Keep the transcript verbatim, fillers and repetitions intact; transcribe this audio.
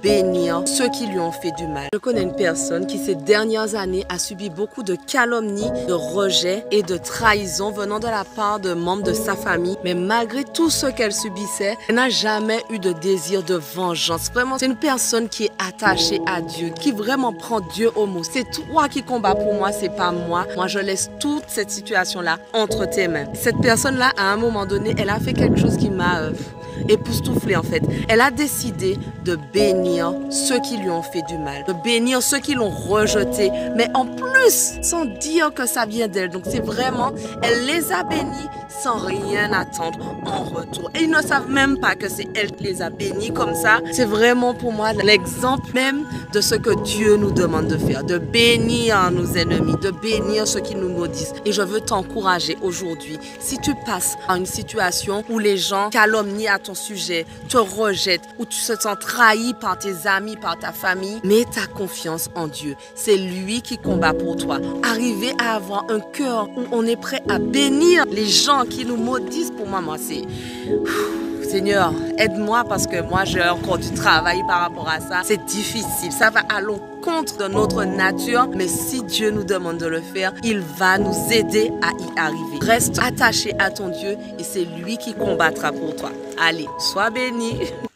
bénir ceux qui lui ont fait du mal. Je connais une personne qui ces dernières années a subi beaucoup de calomnies, de rejets et de trahisons venant de la part de membres de sa famille. Mais malgré tout ce qu'elle subissait, elle n'a jamais eu de désir de vengeance. Vraiment, c'est une personne qui est attachée à Dieu, qui vraiment prend Dieu au mot. C'est toi qui combats pour moi, c'est pas moi. Moi, je laisse toute cette situation-là entre tes mains. Cette personne-là, à un moment donné, elle a fait quelque chose qui m'a euh, époustouflée en fait. Elle a décidé de bénir ceux qui lui ont fait du mal, de bénir ceux qui l'ont rejeté, mais en plus, sans dire que ça vient d'elle. Donc c'est vraiment, elle les a bénis sans rien attendre en retour. Et ils ne savent même pas que c'est elle qui les a bénis comme ça. C'est vraiment pour moi l'exemple même de ce que Dieu nous demande de faire, de bénir nos ennemis, de bénir ceux qui nous maudissent. Et je veux t'encourager aujourd'hui, si tu passes à une situation où les gens calomnient à ton sujet, te rejettent, où tu te sens trahi par tes amis, par ta famille, mets ta confiance en Dieu. C'est lui qui combat pour toi. Arriver à avoir un cœur où on est prêt à bénir les gens qui nous maudissent, pour moi, moi c'est... Seigneur, aide-moi parce que moi j'ai encore du travail par rapport à ça. C'est difficile, ça va à l'encontre de notre nature, mais si Dieu nous demande de le faire, il va nous aider à y arriver. Reste attaché à ton Dieu et c'est lui qui combattra pour toi. Allez, sois béni.